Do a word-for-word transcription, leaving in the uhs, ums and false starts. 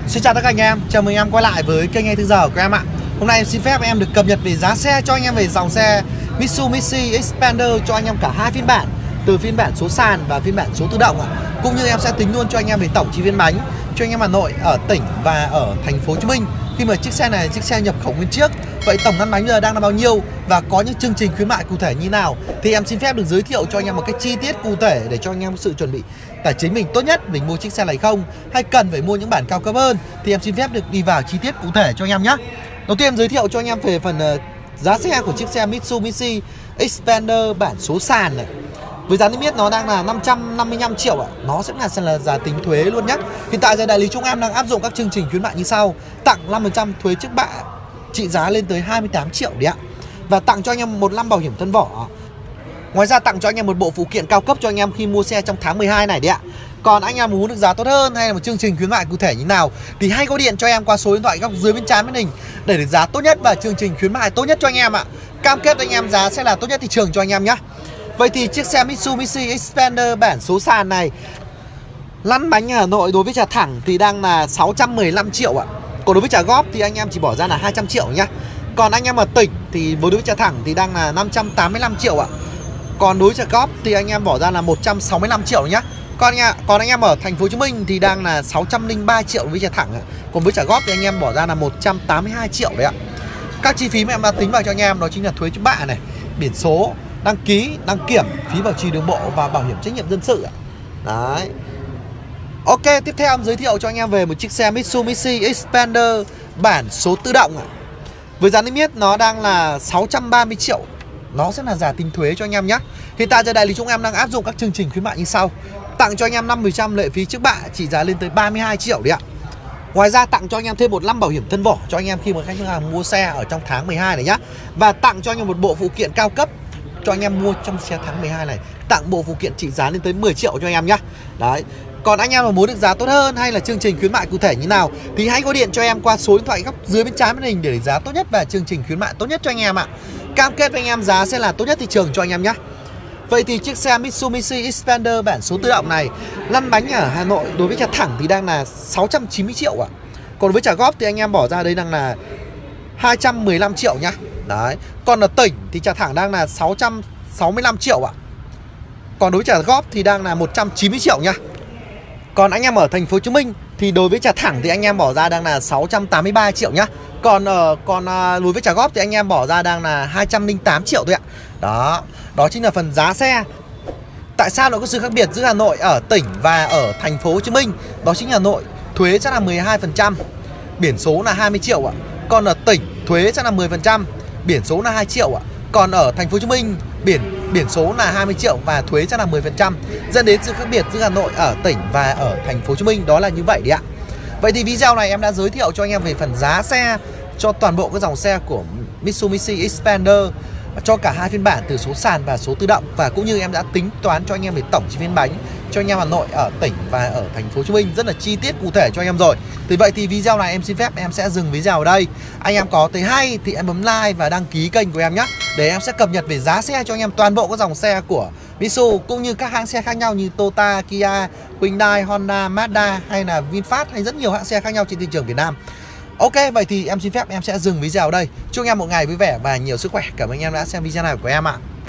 Xin chào tất cả anh em, chào mừng em quay lại với kênh Ngay Từ Giờ của em ạ. Hôm nay em xin phép em được cập nhật về giá xe cho anh em về dòng xe Mitsubishi Xpander cho anh em cả hai phiên bản, từ phiên bản số sàn và phiên bản số tự động ạ. Cũng như em sẽ tính luôn cho anh em về tổng chi phí bánh cho anh em Hà Nội, ở tỉnh và ở thành phố Hồ Chí Minh. Khi mà chiếc xe này là chiếc xe nhập khẩu nguyên chiếc. Vậy tổng lăn bánh giờ đang là bao nhiêu và có những chương trình khuyến mại cụ thể như nào thì em xin phép được giới thiệu cho anh em một cái chi tiết cụ thể để cho anh em sự chuẩn bị tài chính mình tốt nhất mình mua chiếc xe này không, hay cần phải mua những bản cao cấp hơn thì em xin phép được đi vào chi tiết cụ thể cho anh em nhé. Đầu tiên em giới thiệu cho anh em về phần uh, giá xe của chiếc xe Mitsubishi Xpander bản số sàn này. Với giá niêm yết nó đang là năm trăm năm mươi lăm triệu ạ. Nó sẽ là, sẽ là giá tính thuế luôn nhé. Hiện tại giờ đại lý chúng em đang áp dụng các chương trình khuyến mại như sau: tặng năm phần trăm thuế trước bạ trị giá lên tới hai mươi tám triệu đấy ạ, và tặng cho anh em một năm bảo hiểm thân vỏ. Ngoài ra tặng cho anh em một bộ phụ kiện cao cấp cho anh em khi mua xe trong tháng mười hai này đấy ạ. Còn anh em muốn được giá tốt hơn hay là một chương trình khuyến mại cụ thể như nào thì hãy gọi điện cho em qua số điện thoại góc dưới bên trái màn hình để được giá tốt nhất và chương trình khuyến mại tốt nhất cho anh em ạ. Cam kết anh em giá sẽ là tốt nhất thị trường cho anh em nhé. Vậy thì chiếc xe Mitsubishi Xpander bản số sàn này lăn bánh Hà Nội đối với trả thẳng thì đang là sáu trăm mười lăm triệu ạ. Còn đối với trả góp thì anh em chỉ bỏ ra là hai trăm triệu nhá. Còn anh em ở tỉnh thì với đối với trả thẳng thì đang là năm trăm tám mươi lăm triệu ạ. Còn đối với trả góp thì anh em bỏ ra là một trăm sáu mươi lăm triệu nhá. Còn anh, còn anh em ở thành phố Hồ Chí Minh thì đang là sáu trăm lẻ ba triệu với trả thẳng ạ. Còn với trả góp thì anh em bỏ ra là một trăm tám mươi hai triệu đấy ạ. Các chi phí mà em đã tính vào cho anh em đó chính là thuế trước bạ này, biển số, đăng ký, đăng kiểm, phí bảo trì đường bộ và bảo hiểm trách nhiệm dân sự ạ. Đấy. Ok, tiếp theo em giới thiệu cho anh em về một chiếc xe Mitsubishi Xpander bản số tự động ạ. Với giá niêm yết nó đang là sáu trăm ba mươi triệu. Nó sẽ là giá tính thuế cho anh em nhé. Hiện tại giờ đại lý chúng em đang áp dụng các chương trình khuyến mại như sau: tặng cho anh em năm phần trăm lệ phí trước bạ trị giá lên tới ba mươi hai triệu đấy ạ. Ngoài ra tặng cho anh em thêm một năm bảo hiểm thân vỏ cho anh em khi mà khách hàng mua xe ở trong tháng mười hai này nhá. Và tặng cho anh em một bộ phụ kiện cao cấp cho anh em mua trong xe tháng mười hai này. Tặng bộ phụ kiện trị giá lên tới mười triệu cho anh em nhá. Đấy. Còn anh em mà muốn được giá tốt hơn hay là chương trình khuyến mại cụ thể như nào thì hãy gọi điện cho em qua số điện thoại góc dưới bên trái màn hình để giá tốt nhất và chương trình khuyến mại tốt nhất cho anh em ạ. Cam kết với anh em giá sẽ là tốt nhất thị trường cho anh em nhé. Vậy thì chiếc xe Mitsubishi Xpander bản số tự động này lăn bánh ở Hà Nội đối với trả thẳng thì đang là sáu trăm chín mươi triệu ạ. Còn với trả góp thì anh em bỏ ra đây đang là hai trăm mười lăm triệu nhá. Đấy. Còn ở tỉnh thì trả thẳng đang là sáu trăm sáu mươi lăm triệu ạ. Còn đối với trả góp thì đang là một trăm chín mươi triệu nhá. Còn anh em ở thành phố Hồ Chí Minh thì đối với trả thẳng thì anh em bỏ ra đang là sáu trăm tám mươi ba triệu nhá. Còn ở còn đối với trả góp thì anh em bỏ ra đang là hai trăm lẻ tám triệu thôi ạ. Đó, đó chính là phần giá xe. Tại sao nó có sự khác biệt giữa Hà Nội ở tỉnh và ở thành phố Hồ Chí Minh? Đó chính là Hà Nội thuế sẽ là mười hai phần trăm, biển số là hai mươi triệu ạ. Còn ở tỉnh thuế sẽ là mười phần trăm, biển số là hai triệu ạ. Còn ở thành phố Hồ Chí Minh biển biển số là hai mươi triệu và thuế sẽ là mười phần trăm, dẫn đến sự khác biệt giữa Hà Nội ở tỉnh và ở thành phố Hồ Chí Minh đó là như vậy đấy ạ. Vậy thì video này em đã giới thiệu cho anh em về phần giá xe cho toàn bộ các dòng xe của Mitsubishi Xpander cho cả hai phiên bản từ số sàn và số tự động, và cũng như em đã tính toán cho anh em về tổng chi phí bánh cho anh em Hà Nội, ở tỉnh và ở thành phố Hồ Chí Minh rất là chi tiết cụ thể cho anh em rồi. Vì vậy thì video này em xin phép em sẽ dừng video ở đây. Anh em có thấy hay thì em bấm like và đăng ký kênh của em nhé, để em sẽ cập nhật về giá xe cho anh em toàn bộ các dòng xe của Mitsu cũng như các hãng xe khác nhau như Toyota, Kia, Hyundai, Honda, Mazda hay là VinFast hay rất nhiều hãng xe khác nhau trên thị trường Việt Nam. Ok, vậy thì em xin phép em sẽ dừng video ở đây. Chúc anh em một ngày vui vẻ và nhiều sức khỏe. Cảm ơn anh em đã xem video này của em ạ.